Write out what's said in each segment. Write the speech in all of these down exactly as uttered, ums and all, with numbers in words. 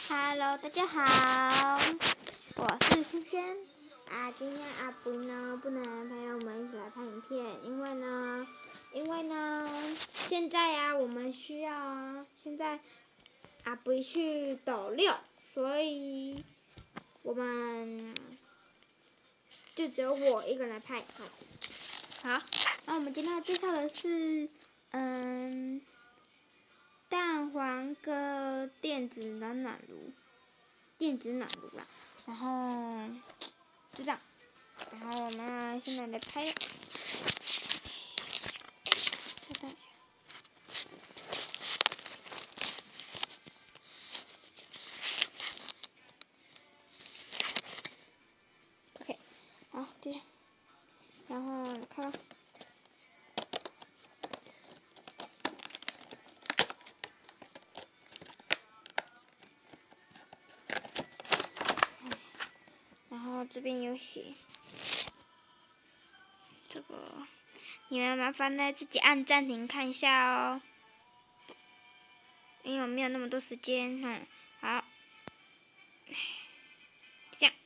Hello， 大家好，我是轩轩啊。今天阿布呢不能陪我们一起来拍影片，因为呢，因为呢，现在呀、啊、我们需要啊，现在阿布去斗六，所以我们就只有我一个人来拍。好，好，那我们今天要介绍的是，嗯。蛋黄跟电子暖暖炉，电子暖炉啦，然后就这样，然后我们现在来拍，再等一下 ，OK， 好，这样，然后开吧。然后这边有写，这个你们麻烦呢自己按暂停看一下哦，因为我没有那么多时间，嗯，好，这样，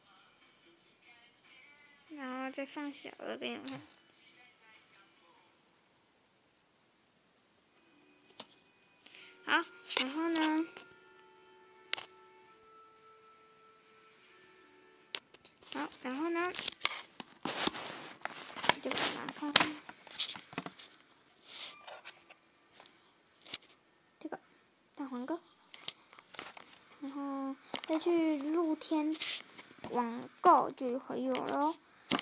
然后再放小了给你们看。好，然后呢？好，然后呢？就把它看看。这个大黄哥，然后再去露天网购就可以有了哦。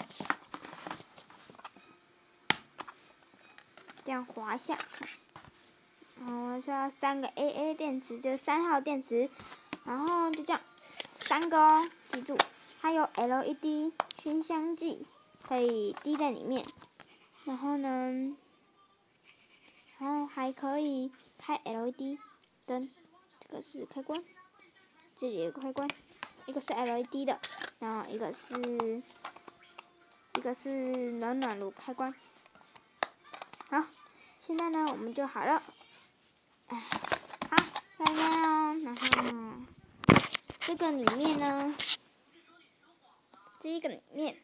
这样滑一下，然后需要三个 A A 电池，就是三号电池，然后就这样，三个哦，记住，它有 L E D 熏香剂，可以滴在里面，然后呢，然后还可以开 L E D 灯，这个是开关，这里有个开关，一个是 L E D 的，然后一个是一个是暖暖炉开关。好，现在呢我们就好了。哎，好，再看哦。然后呢，这个里面呢，这个里面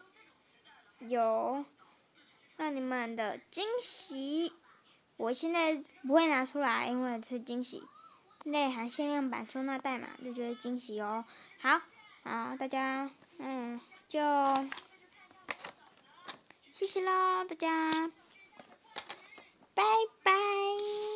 有让你们的惊喜。我现在不会拿出来，因为是惊喜。内含限量版收纳袋嘛，这就是惊喜哦。好，好，大家，嗯，就谢谢喽，大家，拜拜。